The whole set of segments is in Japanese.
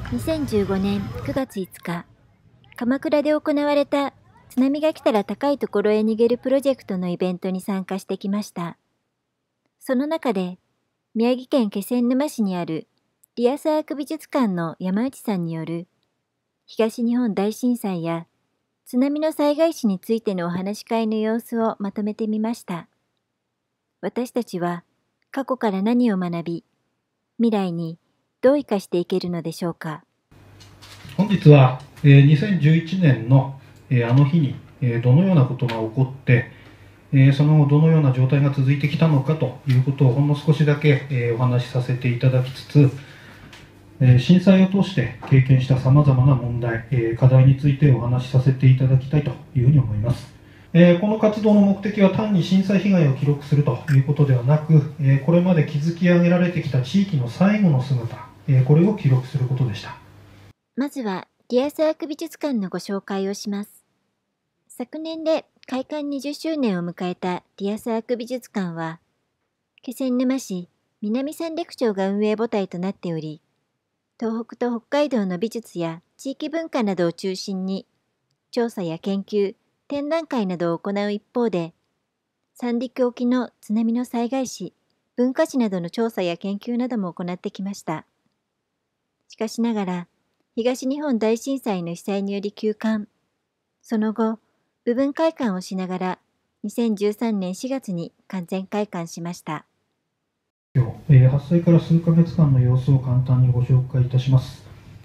2015年9月5日、鎌倉で行われた津波が来たら高いところへ逃げるプロジェクトのイベントに参加してきました。その中で、宮城県気仙沼市にあるリアスアーク美術館の山内さんによる東日本大震災や津波の災害史についてのお話し会の様子をまとめてみました。私たちは過去から何を学び、未来にどう生かしていけるのでしょうか。 本日は2011年のあの日にどのようなことが起こってその後どのような状態が続いてきたのかということをほんの少しだけお話しさせていただきつつ、震災を通して経験したさまざまな問題、課題についてお話しさせていただきたいというふうに思います。この活動の目的は単に震災被害を記録するということではなく、これまで築き上げられてきた地域の最後の姿、これを記録することでした。 まずはリアスアーク美術館のご紹介をします。昨年で開館20周年を迎えたリアスアーク美術館は、気仙沼市南三陸町が運営母体となっており、東北と北海道の美術や地域文化などを中心に、調査や研究、展覧会などを行う一方で、三陸沖の津波の災害史、文化史などの調査や研究なども行ってきました。しかしながら、東日本大震災の被災により休館。その後、部分開館をしながら、2013年4月に完全開館しました。 発災から数ヶ月間の様子を簡単にご紹介いたします。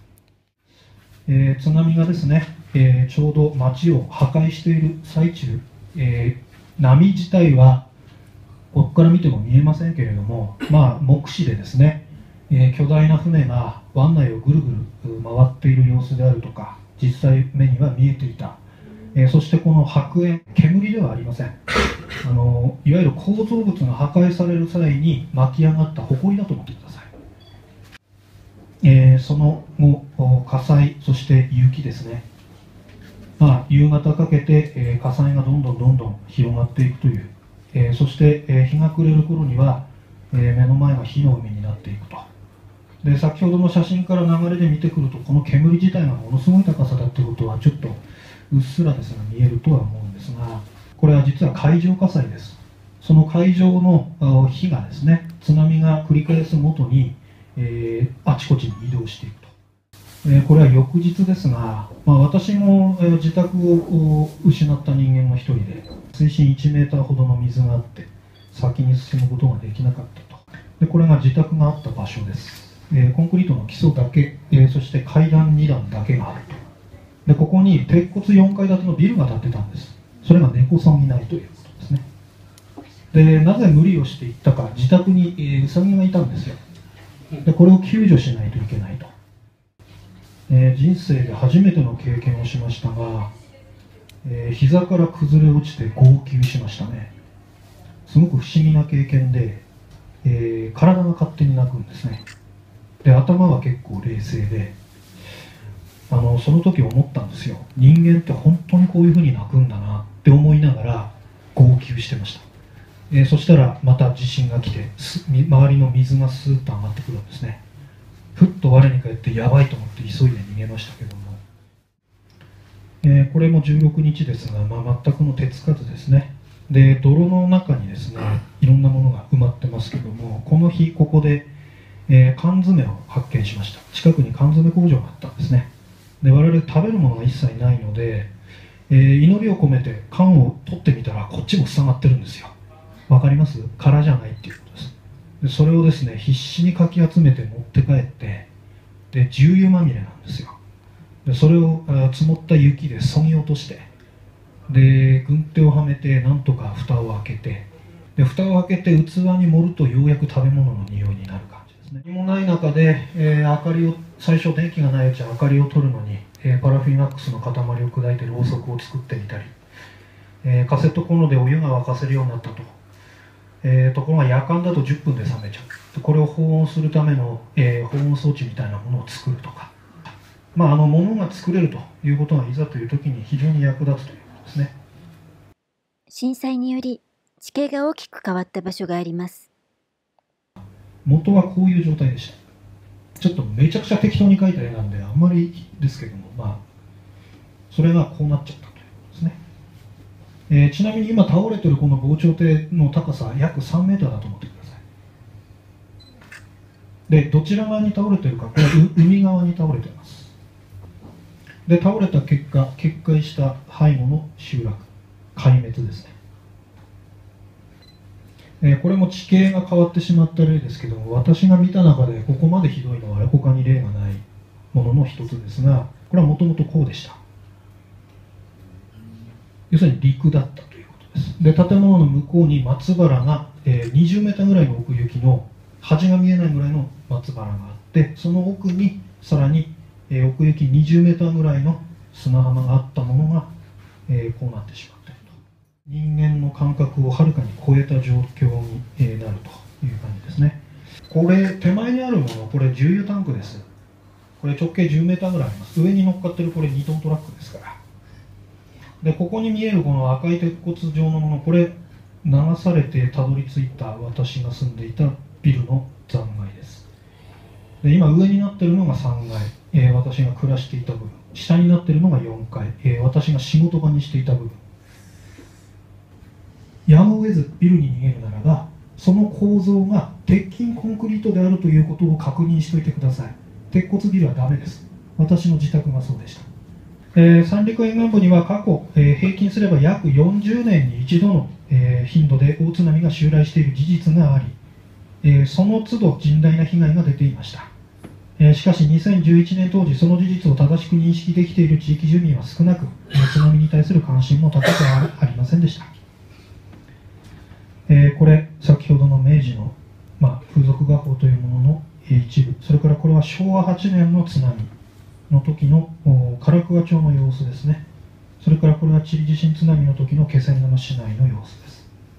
津波がですね、ちょうど町を破壊している最中、波自体はここから見ても見えませんけれども、目視でですね、巨大な船が湾内をぐるぐる回っている様子であるとか、実際目には見えていた。そしてこの白煙、煙ではありません。いわゆる構造物が破壊される際に巻き上がった埃だと思ってください。その後、火災、そして雪ですね。夕方かけて、火災がどんどん広がっていくという、そして、日が暮れる頃には、目の前が火の海になっていくと。で、先ほどの写真から流れで見てくると、この煙自体がものすごい高さだということはちょっとうっすらですが見えるとは思うんですが、これは実は海上火災です。その海上の火がですね、津波が繰り返すごとに、あちこちに移動していくと。これは翌日ですが、私も自宅を失った人間の一人で、水深1メーターほどの水があって、先に進むことができなかったと。で、これが自宅があった場所です。コンクリートの基礎だけ、そして階段2段だけがあると。で、ここに鉄骨4階建てのビルが建ってたんです。それが根こそぎないということですね。で、なぜ無理をしていったか、自宅に、ウサギがいたんですよ。で、これを救助しないといけないと。人生で初めての経験をしましたが、膝から崩れ落ちて号泣しましたね。すごく不思議な経験で、体が勝手に泣くんですね。で、頭は結構冷静で、その時思ったんですよ。人間って本当にこういうふうに泣くんだなって思いながら号泣してました。そしたらまた地震が来て、周りの水がスーッと上がってくるんですね。ふっと我に返ってやばいと思って急いで逃げましたけども、これも16日ですが、全くの手つかずですね。で、泥の中にですね、いろんなものが埋まってますけども、この日ここで、缶詰を発見しました。近くに缶詰工場があったんですね。で、我々食べるものが一切ないので、祈りを込めて缶を取ってみたらこっちも塞がってるんですよ。わかります？空じゃないっていうことです。で、それをですね、必死にかき集めて持って帰って、で、重油まみれなんですよ。で、それを積もった雪で削ぎ落として、で、軍手をはめてなんとか蓋を開けて、で、蓋を開けて器に盛るとようやく食べ物の匂いになる感じですね。何もない中で、明かりを、最初電気がないうちは明かりを取るのに、パラフィンワックスの塊を砕いてろうそくを作ってみたり、カセットコンロでお湯が沸かせるようになったと。ところが夜間だと10分で冷めちゃう。これを保温するための、保温装置みたいなものを作るとか、物が作れるということがいざという時に非常に役立つということですね。 震災により地形が大きく変わった場所があります。 元はこういう状態でした。 ちょっとめちゃくちゃ適当に描いた絵なんであんまりですけども、それがこうなっちゃったということですね。ちなみに今倒れてるこの防潮堤の高さ約3メーターだと思ってください。でどちら側に倒れてるか、これは海側に倒れています。で倒れた結果、決壊した背後の集落、壊滅ですね。これも地形が変わってしまった例ですけども、私が見た中でここまでひどいのは他に例がないものの一つですが、これはもともとこうでした。要するに陸だったということです。で建物の向こうに松原が、20メーターぐらいの奥行きの端が見えないぐらいの松原があって、その奥にさらに、奥行き20メーターぐらいの砂浜があったものが、こうなってしまったと。人間の感覚をはるかに超えた状況に、なるという感じですね。これ手前にあるもの、これ重油タンクです。これ直径10メーターぐらいあります。上に乗っかってるこれ2トントラックですから。でここに見えるこの赤い鉄骨状のもの、これ流されてたどり着いた私が住んでいたビルの残骸です。で今上になっているのが3階、私が暮らしていた部分、下になっているのが4階、私が仕事場にしていた部分。やむを得ずビルに逃げるならば、その構造が鉄筋コンクリートであるということを確認しておいてください。鉄骨ビルはダメです。私の自宅がそうでした。三陸沿岸部には過去、平均すれば約40年に一度の、頻度で大津波が襲来している事実があり、その都度甚大な被害が出ていました。しかし2011年当時、その事実を正しく認識できている地域住民は少なく、津波に対する関心も高くありませんでした。これ先ほどの明治の、風俗画法というものの一部、それからこれは昭和8年の津波の時の唐桑町の様子ですね。それからこれはチリ地震津波の時の気仙沼市内の様子です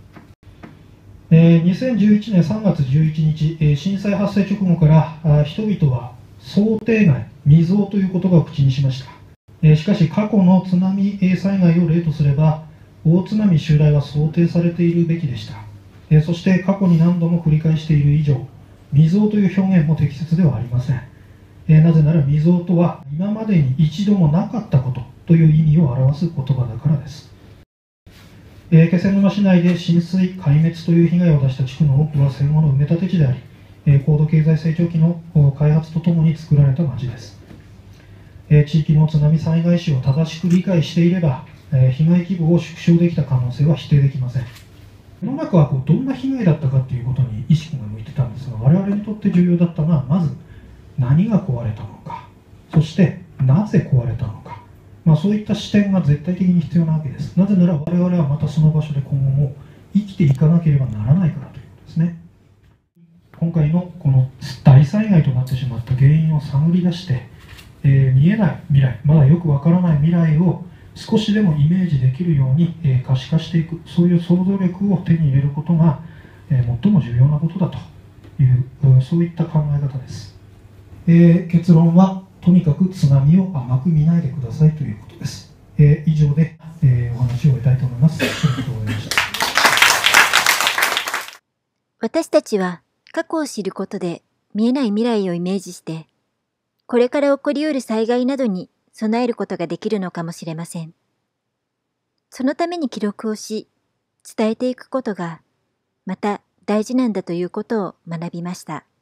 。2011年3月11日、震災発生直後から人々は想定外、未曾有という言葉を口にしました。しかし過去の津波災害を例とすれば、大津波襲来は想定されているべきでした。そして過去に何度も繰り返している以上、未曾有という表現も適切ではありません。なぜなら未曾有とは今までに一度もなかったことという意味を表す言葉だからです。気仙沼市内で浸水壊滅という被害を出した地区の多くは戦後の埋め立て地であり、高度経済成長期の開発とともに作られた町です。地域の津波災害史を正しく理解していれば、被害規模を縮小できた可能性は否定できません。世の中はどんな被害だったかということに意識が向いてたんですが、我々にとって重要だったのはまず何が壊れたのか、そしてなぜ壊れたのか、そういった視点が絶対的に必要なわけです。なぜなら我々はまたその場所で今後も生きていかなければならないからということですね。今回のこの大災害となってしまった原因を探り出して、見えない未来、まだよくわからない未来を少しでもイメージできるように、可視化していく、そういう想像力を手に入れることが、最も重要なことだという、そういった考え方です。結論はとにかく津波を甘く見ないでくださいということです。以上で、お話を終えたいと思います。ありがとうございました。 私たちは過去を知ることで見えない未来をイメージして、これから起こりうる災害などに備えることができるのかもしれません。そのために記録をし、伝えていくことがまた大事なんだということを学びました。